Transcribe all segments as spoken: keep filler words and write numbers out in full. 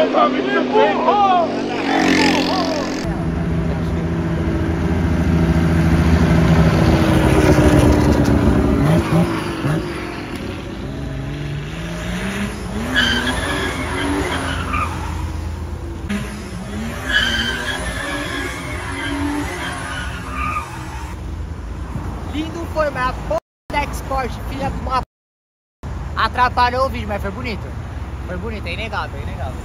Lindo foi, mas a porra da Export, filha de uma p... atrapalhou o vídeo, mas foi bonito. Foi bonito, é inegável, é inegável.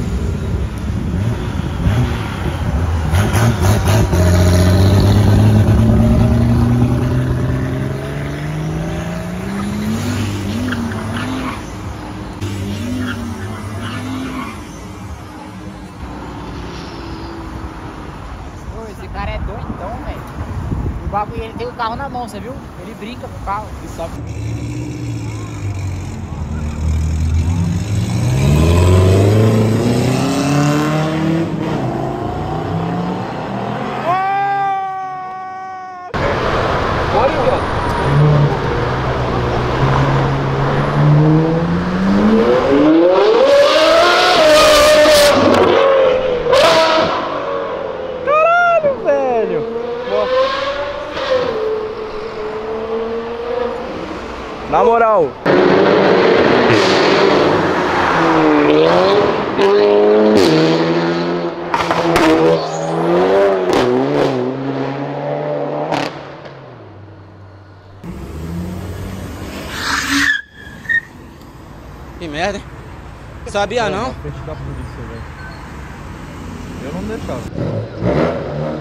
Pô, esse cara é doidão, velho. O bagulho, ele tem o carro na mão, você viu? Ele brinca com o carro. Ele sabe. Caralho, velho. Na moral. Que merda, hein? Sabia não? Na frente da polícia, velho. Eu não deixava.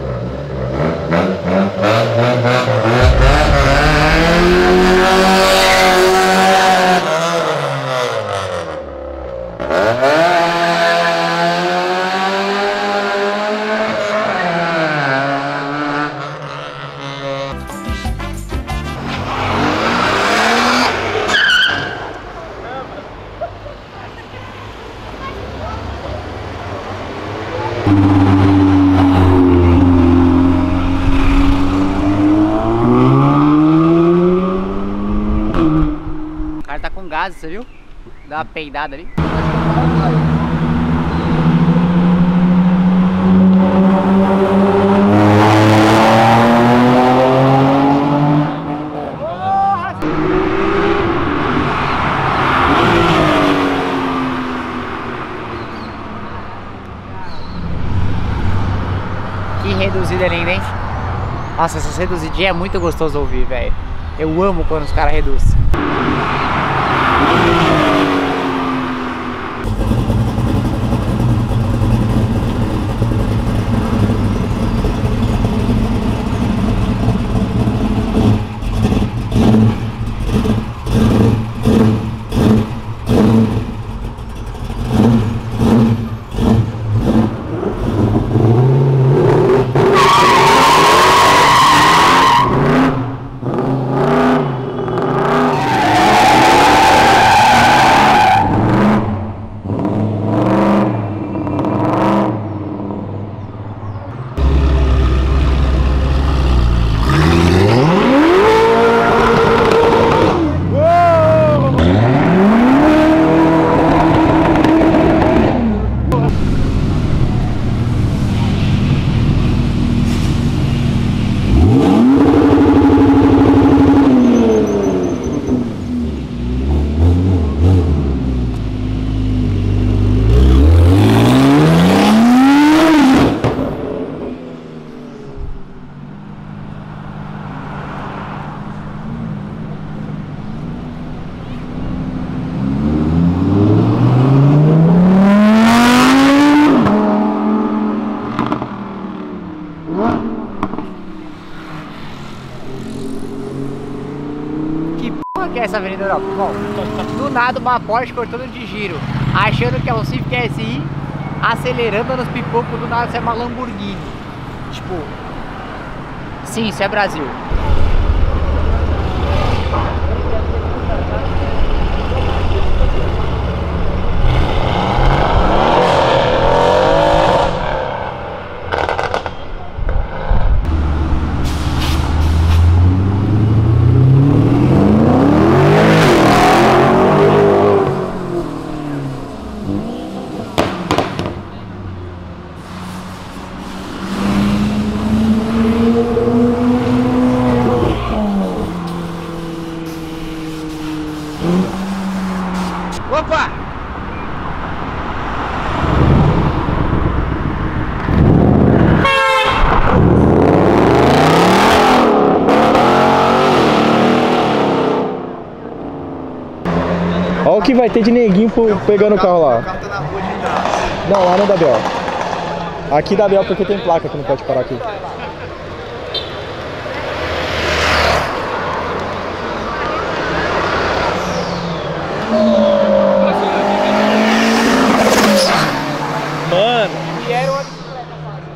O cara tá com gás, você viu? Dá uma peidada ali. Que reduzida linda, hein? Nossa, essas reduzidinhas é muito gostoso ouvir, velho. Eu amo quando os caras reduzem. Que é essa Avenida Europa? Bom, do nada uma Porsche cortando de giro, achando que é um Civic S I, acelerando nos pipocos, do nada sai uma Lamborghini. Tipo, sim, isso é Brasil. que vai ter de neguinho pegando o carro lá? O carro tá na rua de entrada. Não, lá não dá B O. Aqui dá B O porque tem placa que não pode parar aqui. Mano! Vieram a bicicleta fácil.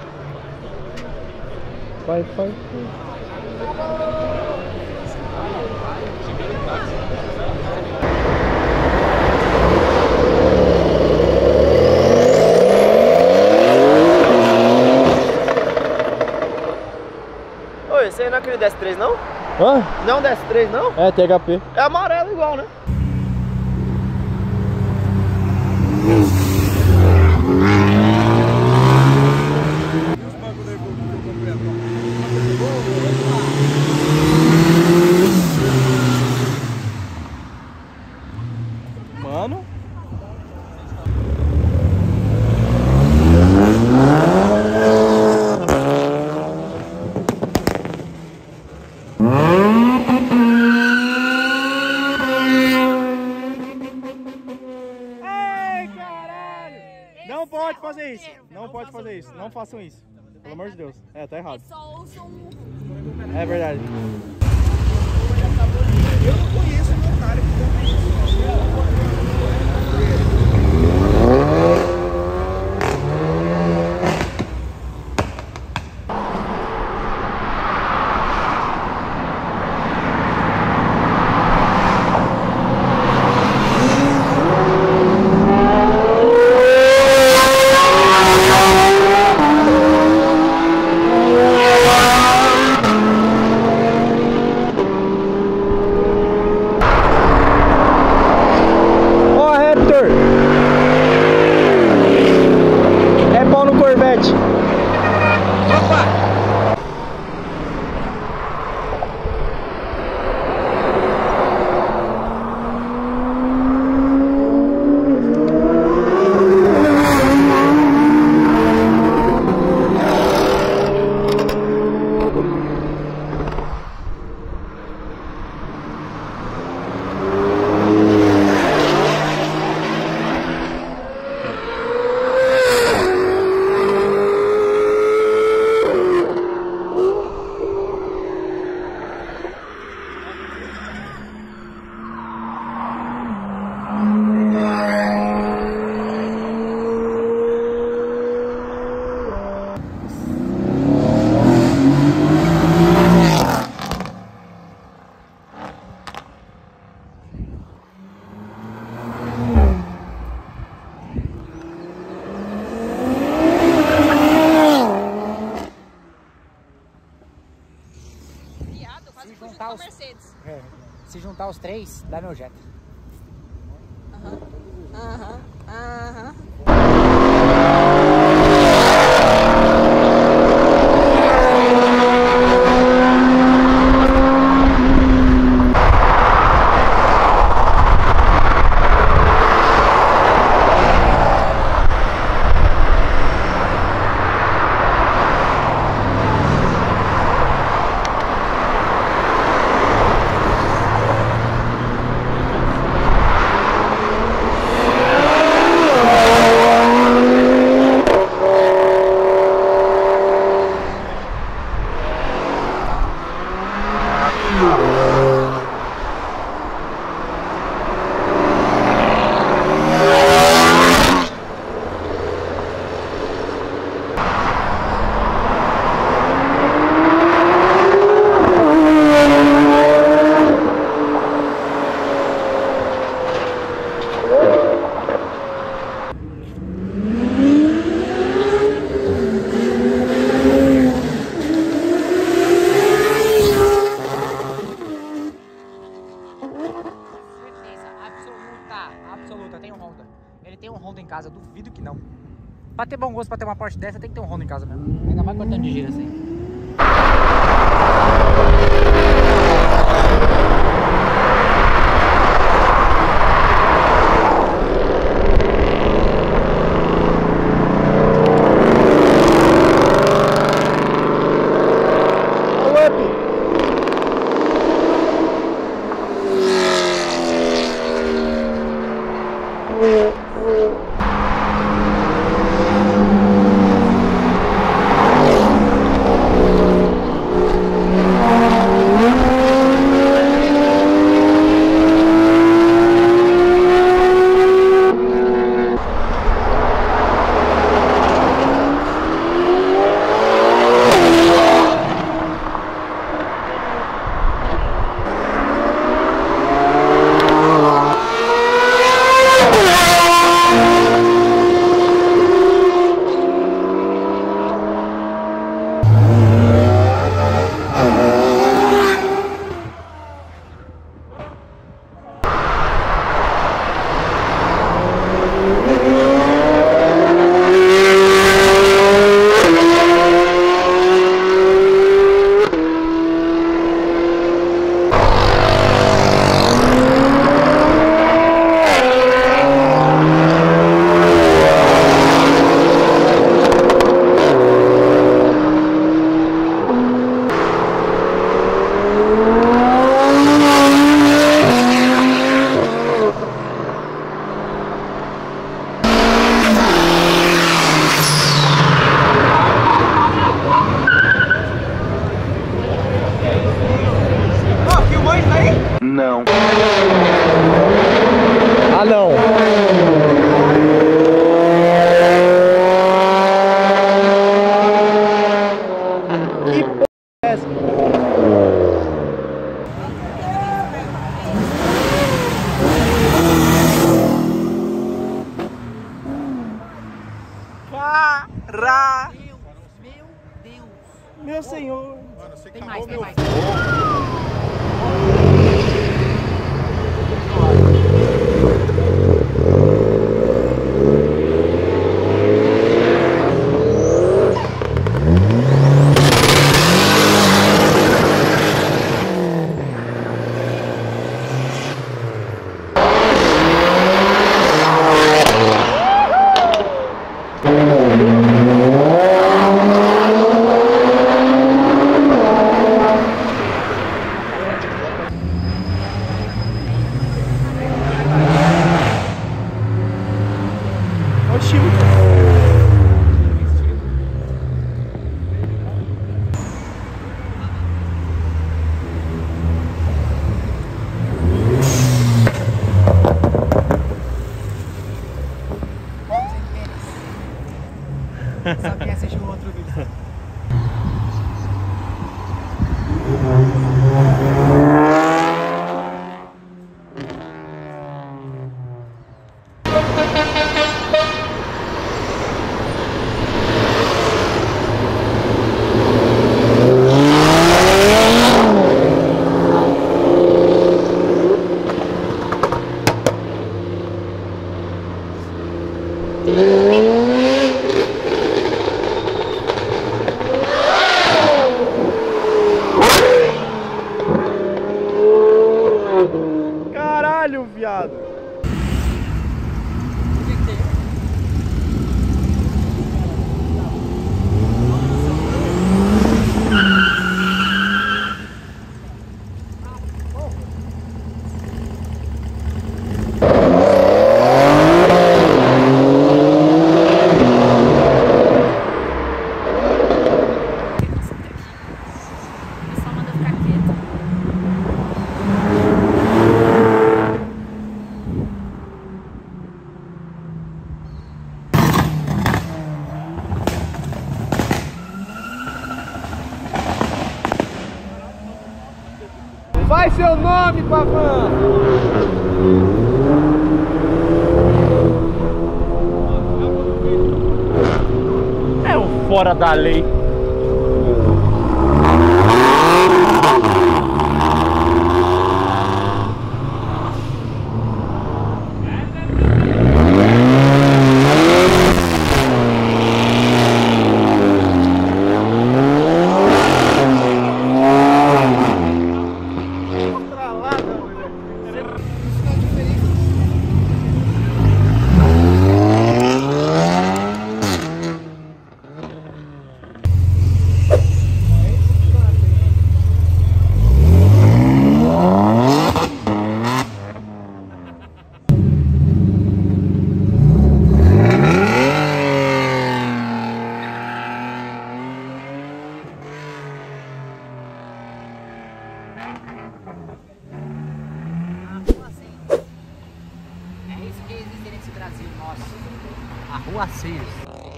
Vai, vai, vai. Oi, esse aí não é aquele D S três não? Hã? Não é um D S três não? É, T H P. É amarelo igual, né? Mano. Ei, caralho! Não pode fazer isso. Não pode fazer isso. Não façam isso. Pelo amor de Deus. É, tá errado. É verdade. Eu não conheço o meu cara que juntar os, Mercedes. é, se juntar os três, dá meu Jetta. Aham, aham, aham. Absoluta, tem um Honda. Ele tem um Honda em casa, duvido que não. Pra ter bom gosto, pra ter uma Porsche dessa, tem que ter um Honda em casa mesmo. Ainda mais cortando de giro assim. nessa. Cara! Meu Deus! Meu senhor! Mano, você Tem acabou mais, tem meu mais. Só quem assistiu o outro vídeo. Caralho, viado! Só manda ficar quieto. Vai seu nome, Pavan! É um fora da lei. É isso que existe nesse Brasil nosso. Arruaceiros.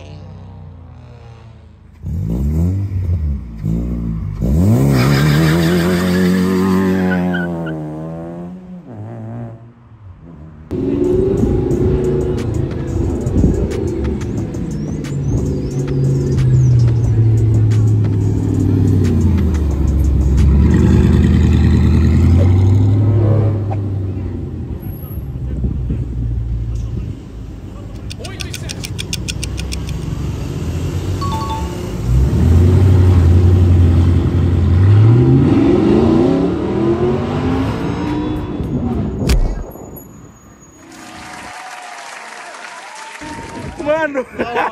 Mano!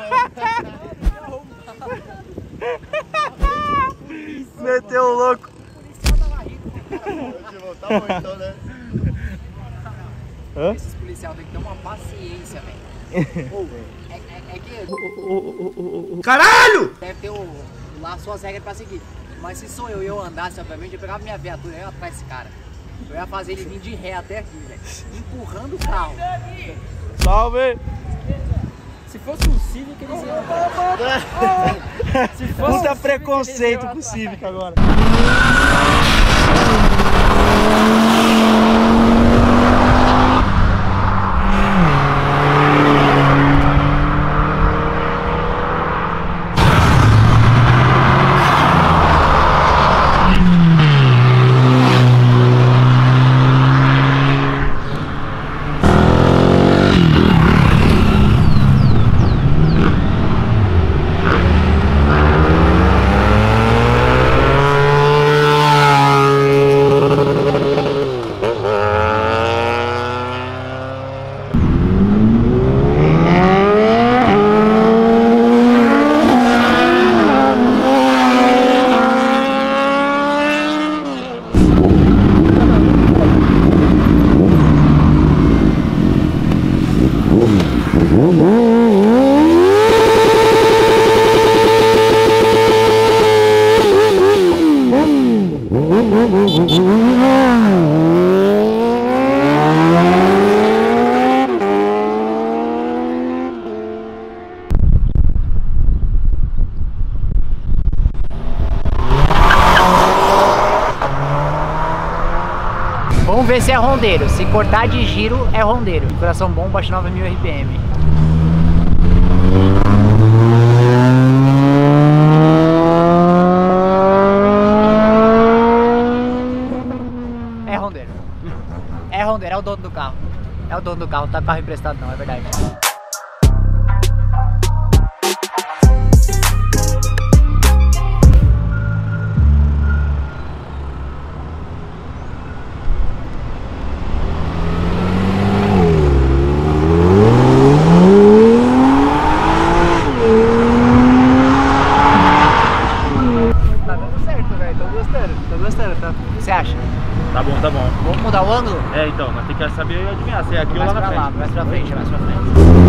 Meteu o louco! Tá bom então, né? Hã? Esses policiais têm que ter uma paciência, velho. é, é, é que Caralho! deve ter o, lá suas regras pra seguir. Mas se sou eu e eu andasse, obviamente, eu pegava minha viatura e ia atrás desse cara. Eu ia fazer ele vir de ré até aqui, velho. Empurrando o carro. Salve! Se fosse um Civic, eles iam. Se fosse Puta um preconceito com o Civic agora. Vamos ver se é rondeiro. Se cortar de giro, é rondeiro. Coração bom, baixa nove mil R P M. É rondeiro. É rondeiro, é o dono do carro. É o dono do carro, não tá carro emprestado não, é verdade. O que você acha? Tá bom, tá bom. Vamos mudar o ângulo? É, então, mas tem que saber adivinhar se é aqui ou lá na frente. Lá, mais pra frente, mais pra frente.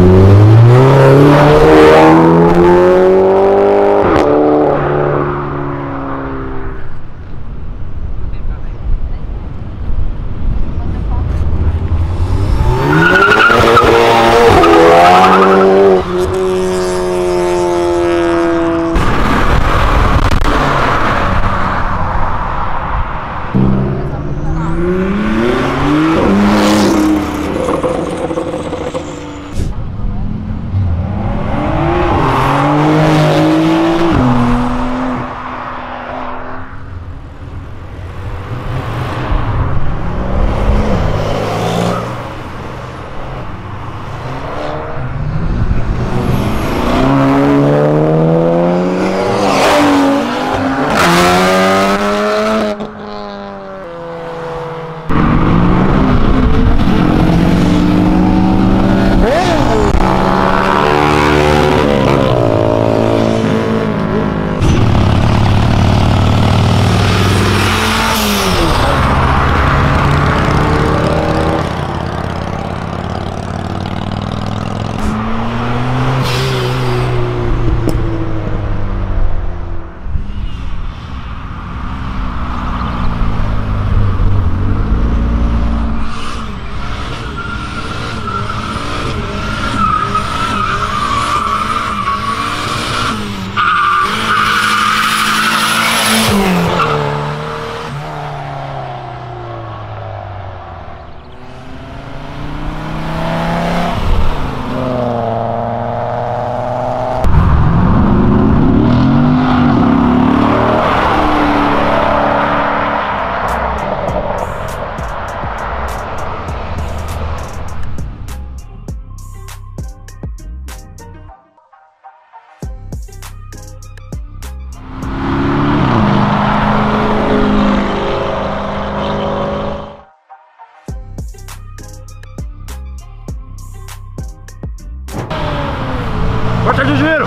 Corta de giro!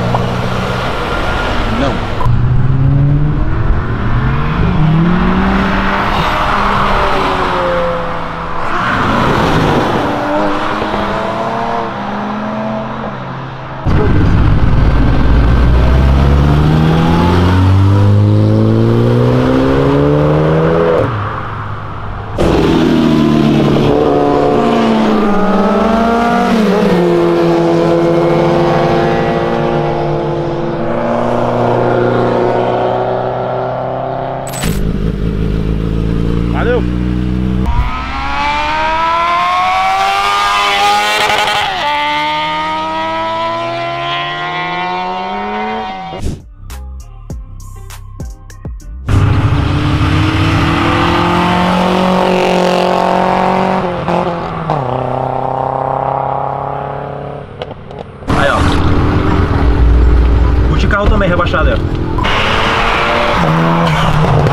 Não. carro também rebaixado, ó.